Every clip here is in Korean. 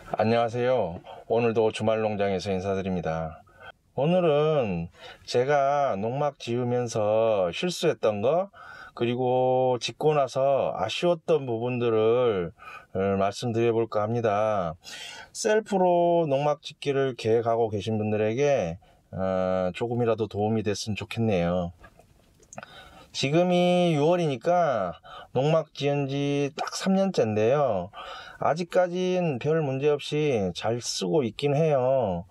안녕하세요. 오늘도 주말농장에서 인사드립니다. 오늘은 제가 농막 지으면서 실수했던 거, 그리고 짓고 나서 아쉬웠던 부분들을 말씀드려 볼까 합니다. 셀프로 농막 짓기를 계획하고 계신 분들에게 조금이라도 도움이 됐으면 좋겠네요. 지금이 6월이니까 농막 지은 지 딱 3년째인데요. 아직까진 별 문제 없이 잘 쓰고 있긴 해요.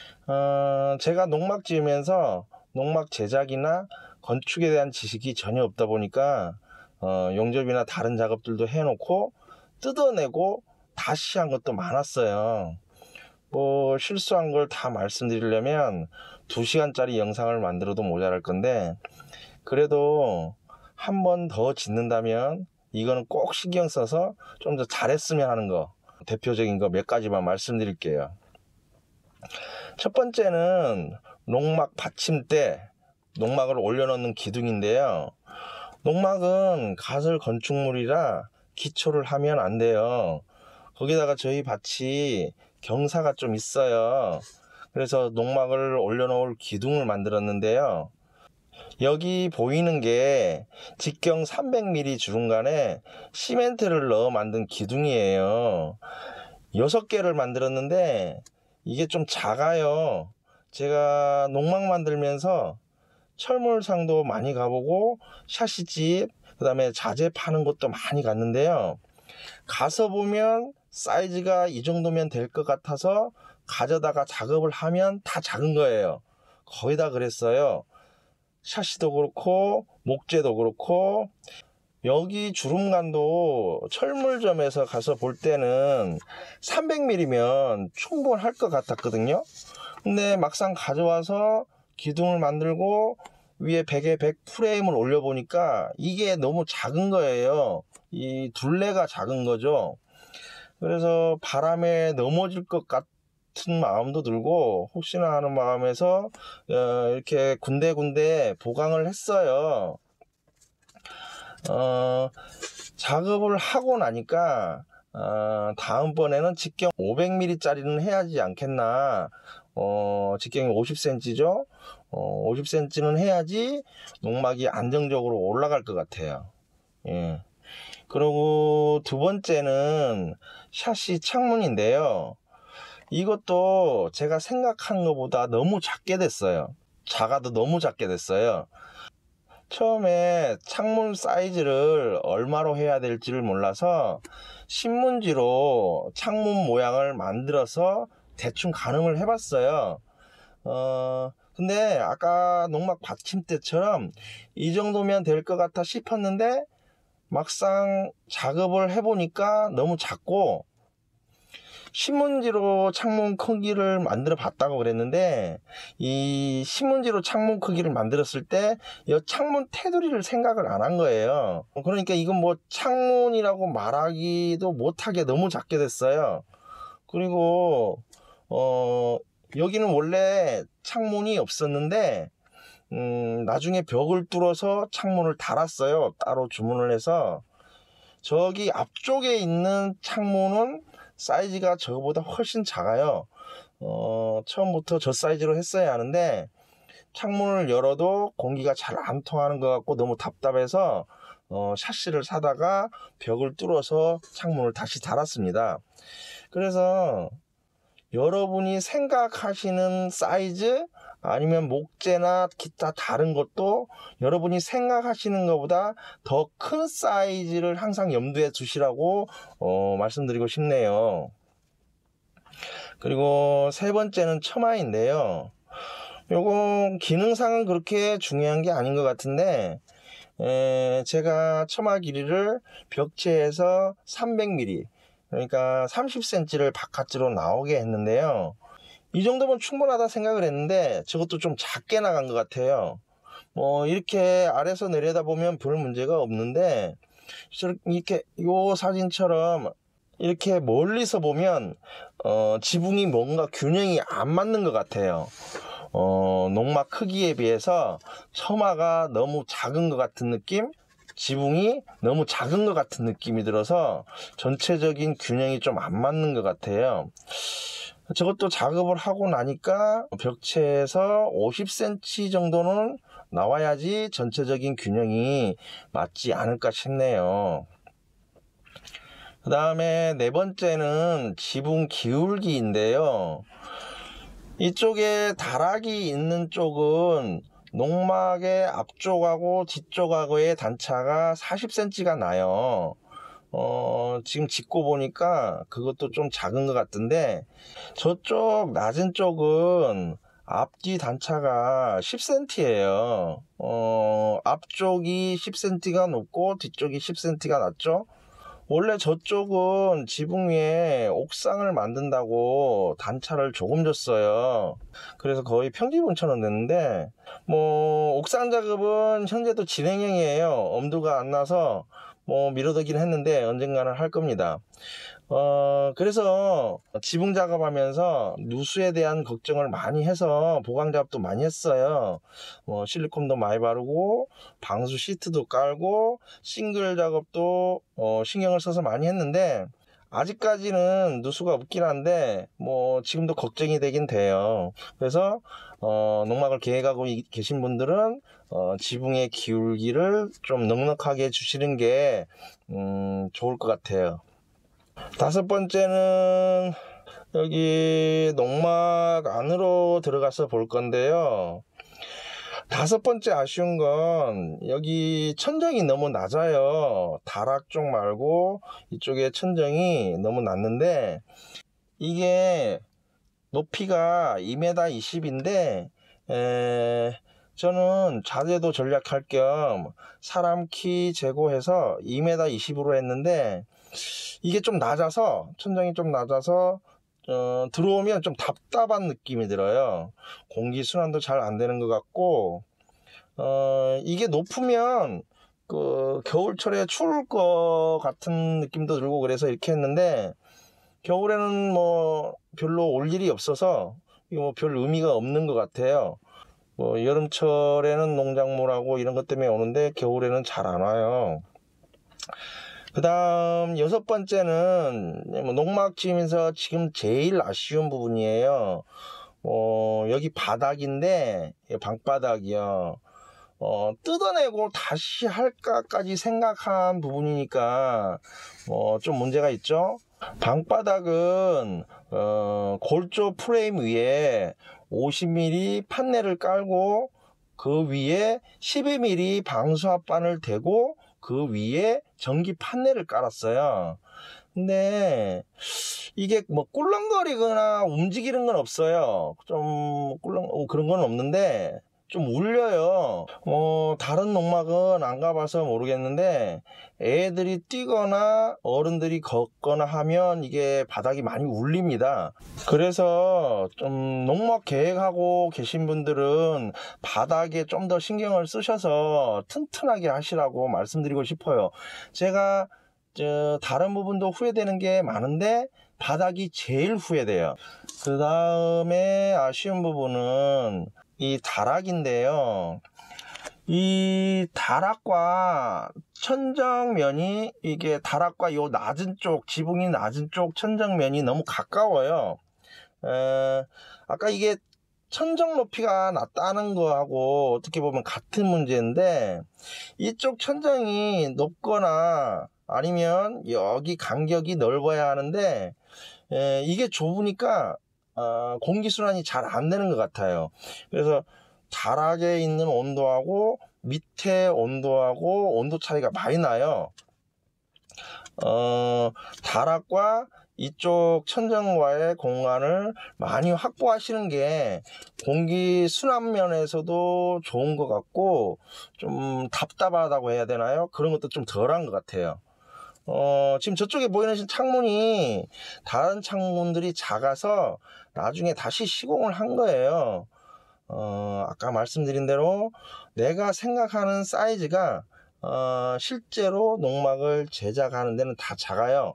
제가 농막 지으면서 농막 제작이나 건축에 대한 지식이 전혀 없다 보니까 용접이나 다른 작업들도 해놓고 뜯어내고 다시 한 것도 많았어요. 뭐 실수한 걸 다 말씀드리려면 2시간짜리 영상을 만들어도 모자랄 건데, 그래도 한 번 더 짓는다면 이거는 꼭 신경 써서 좀 더 잘했으면 하는 거, 대표적인 거 몇 가지만 말씀드릴게요. 첫 번째는 농막 받침대, 농막을 올려놓는 기둥인데요. 농막은 가설 건축물이라 기초를 하면 안 돼요. 거기다가 저희 밭이 경사가 좀 있어요. 그래서 농막을 올려놓을 기둥을 만들었는데요. 여기 보이는 게 직경 300mm 주름간에 시멘트를 넣어 만든 기둥이에요. 6개를 만들었는데 이게 좀 작아요. 제가 농막 만들면서 철물상도 많이 가보고 샤시집, 그 다음에 자재 파는 곳도 많이 갔는데요. 가서 보면 사이즈가 이 정도면 될 것 같아서 가져다가 작업을 하면 다 작은 거예요. 거의 다 그랬어요. 샤시도 그렇고 목재도 그렇고. 여기 주름간도 철물점에서 가서 볼 때는 300mm면 충분할 것 같았거든요. 근데 막상 가져와서 기둥을 만들고 위에 100에 100 프레임을 올려보니까 이게 너무 작은 거예요. 이 둘레가 작은 거죠. 그래서 바람에 넘어질 것 같은 마음도 들고 혹시나 하는 마음에서 이렇게 군데군데 보강을 했어요. 작업을 하고 나니까 다음번에는 직경 500mm 짜리는 해야지 않겠나. 직경이 50cm죠. 50cm는 해야지 농막이 안정적으로 올라갈 것 같아요. 예. 그리고 두 번째는 샤시 창문인데요. 이것도 제가 생각한 것보다 너무 작게 됐어요. 작아도 너무 작게 됐어요. 처음에 창문 사이즈를 얼마로 해야 될지를 몰라서 신문지로 창문 모양을 만들어서 대충 가늠을 해봤어요. 근데 아까 농막 받침대처럼 이 정도면 될 것 같아 싶었는데 막상 작업을 해보니까 너무 작고, 신문지로 창문 크기를 만들어 봤다고 그랬는데 이 신문지로 창문 크기를 만들었을 때 이 창문 테두리를 생각을 안 한 거예요. 그러니까 이건 뭐 창문이라고 말하기도 못하게 너무 작게 됐어요. 그리고 여기는 원래 창문이 없었는데 나중에 벽을 뚫어서 창문을 달았어요. 따로 주문을 해서. 저기 앞쪽에 있는 창문은 사이즈가 저거보다 훨씬 작아요. 처음부터 저 사이즈로 했어야 하는데 창문을 열어도 공기가 잘 안 통하는 것 같고 너무 답답해서 샤시를 사다가 벽을 뚫어서 창문을 다시 달았습니다. 그래서 여러분이 생각하시는 사이즈, 아니면 목재나 기타 다른 것도 여러분이 생각하시는 것보다 더 큰 사이즈를 항상 염두에 두시라고 말씀드리고 싶네요. 그리고 세 번째는 처마인데요. 요거 기능상은 그렇게 중요한 게 아닌 것 같은데 제가 처마 길이를 벽체에서 300mm, 그러니까 30cm를 바깥으로 나오게 했는데요. 이 정도면 충분하다 생각을 했는데 저것도 좀 작게 나간 것 같아요. 이렇게 아래서 내려다보면 별 문제가 없는데 이렇게 요 사진처럼 이렇게 멀리서 보면 지붕이 뭔가 균형이 안 맞는 것 같아요. 농막 크기에 비해서 처마가 너무 작은 것 같은 느낌? 지붕이 너무 작은 것 같은 느낌이 들어서 전체적인 균형이 좀 안 맞는 것 같아요. 저것도 작업을 하고 나니까 벽체에서 50cm 정도는 나와야지 전체적인 균형이 맞지 않을까 싶네요. 그 다음에 네 번째는 지붕 기울기인데요. 이쪽에 다락이 있는 쪽은 농막의 앞쪽하고 뒤쪽하고의 단차가 40cm가 나요. 지금 짚고 보니까 그것도 좀 작은 것 같은데, 저쪽 낮은 쪽은 앞뒤 단차가 10cm예요. 앞쪽이 10cm가 높고 뒤쪽이 10cm가 낮죠. 원래 저쪽은 지붕 위에 옥상을 만든다고 단차를 조금 줬어요. 그래서 거의 평지분처럼 됐는데, 옥상 작업은 현재도 진행형이에요. 엄두가 안 나서 미뤄두긴 했는데 언젠가는 할 겁니다. 그래서 지붕 작업하면서 누수에 대한 걱정을 많이 해서 보강 작업도 많이 했어요. 실리콘도 많이 바르고 방수 시트도 깔고 싱글 작업도 신경을 써서 많이 했는데, 아직까지는 누수가 없긴 한데 지금도 걱정이 되긴 돼요. 그래서 농막을 계획하고 계신 분들은 지붕의 기울기를 좀 넉넉하게 해주시는 게 좋을 것 같아요. 다섯 번째는 여기 농막 안으로 들어가서 볼 건데요. 다섯 번째 아쉬운 건 여기 천정이 너무 낮아요. 다락 쪽 말고 이쪽에 천정이 너무 낮는데, 이게 높이가 2m 20인데 저는 자재도 전략할 겸 사람 키 재고해서 2m 20으로 했는데, 이게 좀 낮아서, 천정이 좀 낮아서 들어오면 좀 답답한 느낌이 들어요. 공기순환도 잘 안 되는 것 같고, 이게 높으면 겨울철에 추울 것 같은 느낌도 들고 그래서 이렇게 했는데, 겨울에는 별로 올 일이 없어서 이거 별 의미가 없는 것 같아요. 여름철에는 농작물하고 이런 것 때문에 오는데 겨울에는 잘 안 와요. 그 다음 여섯 번째는 농막 지으면서 지금 제일 아쉬운 부분이에요. 여기 바닥인데, 방바닥이요. 뜯어내고 다시 할까까지 생각한 부분이니까 좀 문제가 있죠. 방바닥은 골조 프레임 위에 50mm 판넬을 깔고 그 위에 12mm 방수합반을 대고 그 위에 전기 판넬을 깔았어요. 근데 이게 꿀렁거리거나 움직이는 건 없어요. 좀 그런 건 없는데 좀 울려요. 다른 농막은 안 가봐서 모르겠는데 애들이 뛰거나 어른들이 걷거나 하면 이게 바닥이 많이 울립니다. 그래서 좀 농막 계획하고 계신 분들은 바닥에 좀 더 신경을 쓰셔서 튼튼하게 하시라고 말씀드리고 싶어요. 제가 다른 부분도 후회되는 게 많은데 바닥이 제일 후회돼요. 그 다음에 아쉬운 부분은 이 다락인데요. 이 다락과 천정면이, 이게 다락과 요 낮은 쪽, 지붕이 낮은 쪽 천정면이 너무 가까워요. 아까 이게 천정 높이가 낮다는 거하고 어떻게 보면 같은 문제인데, 이쪽 천정이 높거나 아니면 여기 간격이 넓어야 하는데 이게 좁으니까 공기순환이 잘 안 되는 것 같아요. 그래서 다락에 있는 온도하고 밑에 온도하고 온도 차이가 많이 나요. 다락과 이쪽 천정과의 공간을 많이 확보하시는 게 공기순환 면에서도 좋은 것 같고, 좀 답답하다고 해야 되나요? 그런 것도 좀 덜한 것 같아요. 지금 저쪽에 보이는 창문이 다른 창문들이 작아서 나중에 다시 시공을 한 거예요. 아까 말씀드린 대로 내가 생각하는 사이즈가 실제로 농막을 제작하는 데는 다 작아요.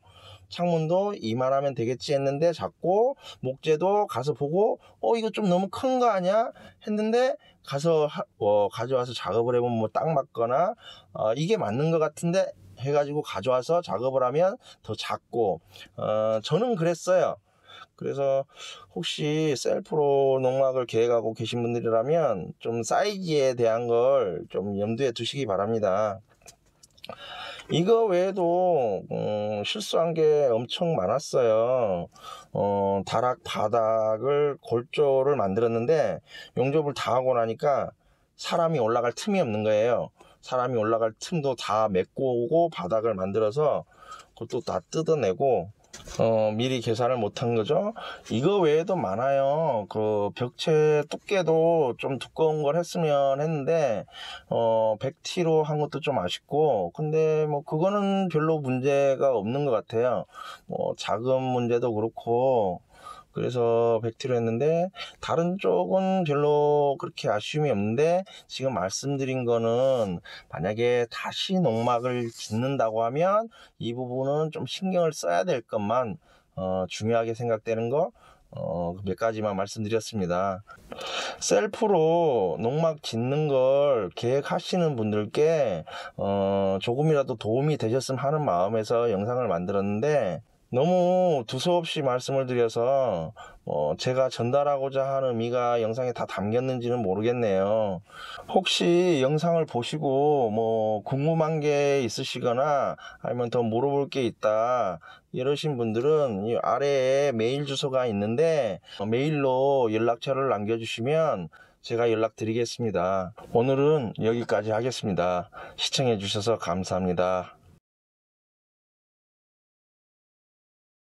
창문도 이만하면 되겠지 했는데 작고, 목재도 가서 보고 이거 좀 너무 큰 거 아니야 했는데 가서 가져와서 작업을 해보면 뭐 딱 맞거나 이게 맞는 것 같은데 해가지고 가져와서 작업을 하면 더 작고, 저는 그랬어요. 그래서 혹시 셀프로 농막을 계획하고 계신 분들이라면 좀 사이즈에 대한 걸 좀 염두에 두시기 바랍니다. 이거 외에도 실수한 게 엄청 많았어요. 다락 바닥을 골조를 만들었는데 용접을 다 하고 나니까 사람이 올라갈 틈이 없는 거예요. 사람이 올라갈 틈도 다 메꾸고 바닥을 만들어서 그것도 다 뜯어내고 미리 계산을 못한 거죠. 이거 외에도 많아요. 그 벽체 두께도 좀 두꺼운 걸 했으면 했는데 100T로 한 것도 좀 아쉽고, 근데 뭐 그거는 별로 문제가 없는 것 같아요. 뭐 자금 문제도 그렇고, 그래서 100T로 했는데 다른 쪽은 별로 그렇게 아쉬움이 없는데, 지금 말씀드린 거는 만약에 다시 농막을 짓는다고 하면 이 부분은 좀 신경을 써야 될 것만 중요하게 생각되는 거 몇 가지만 말씀드렸습니다. 셀프로 농막 짓는 걸 계획하시는 분들께 조금이라도 도움이 되셨으면 하는 마음에서 영상을 만들었는데, 너무 두서없이 말씀을 드려서 제가 전달하고자 하는 의미가 영상에 다 담겼는지는 모르겠네요. 혹시 영상을 보시고 뭐 궁금한 게 있으시거나 아니면 더 물어볼 게 있다 이러신 분들은 이 아래에 메일 주소가 있는데 메일로 연락처를 남겨주시면 제가 연락드리겠습니다. 오늘은 여기까지 하겠습니다. 시청해 주셔서 감사합니다.